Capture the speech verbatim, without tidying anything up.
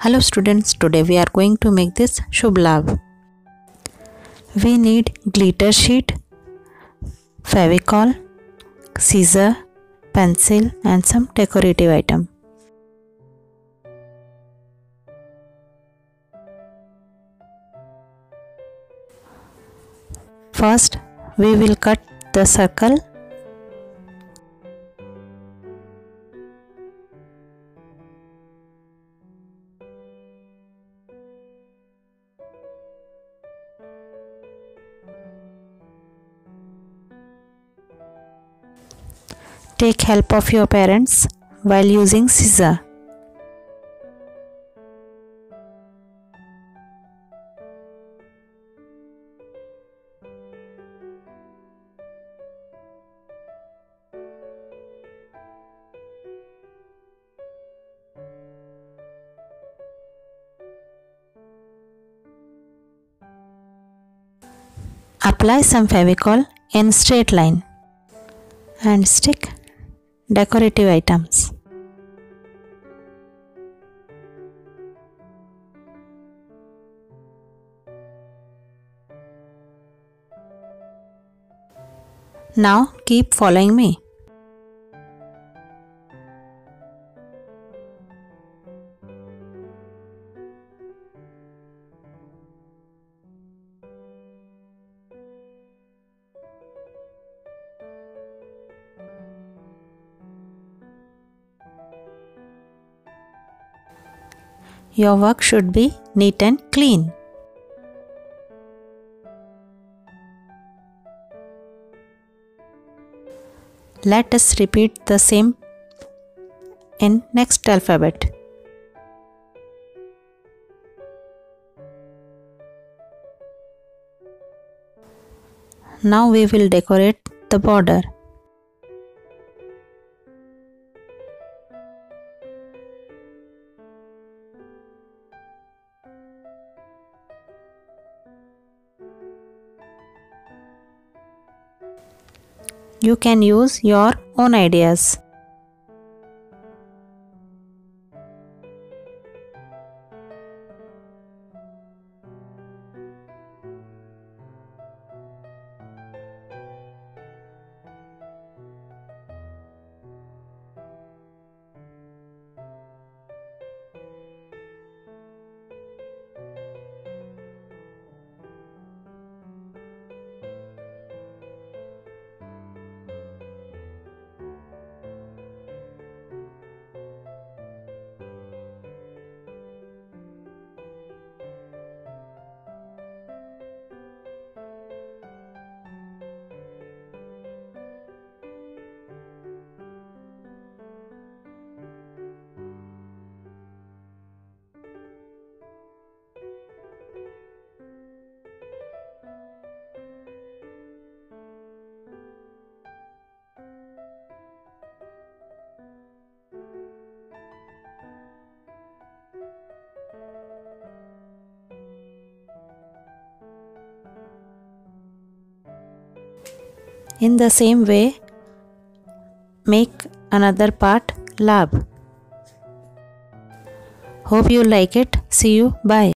Hello students, today we are going to make this Shubh Labh. We need glitter sheet, Fevicol, scissor, pencil and some decorative item. First, we will cut the circle. Take help of your parents while using scissor. Apply some Fevicol in straight line and stick decorative items. Now keep following me. Your work should be neat and clean. Let us repeat the same in next alphabet. Now we will decorate the border. You can use your own ideas. In the same way, make another part Labh. Hope you like it. See you. Bye.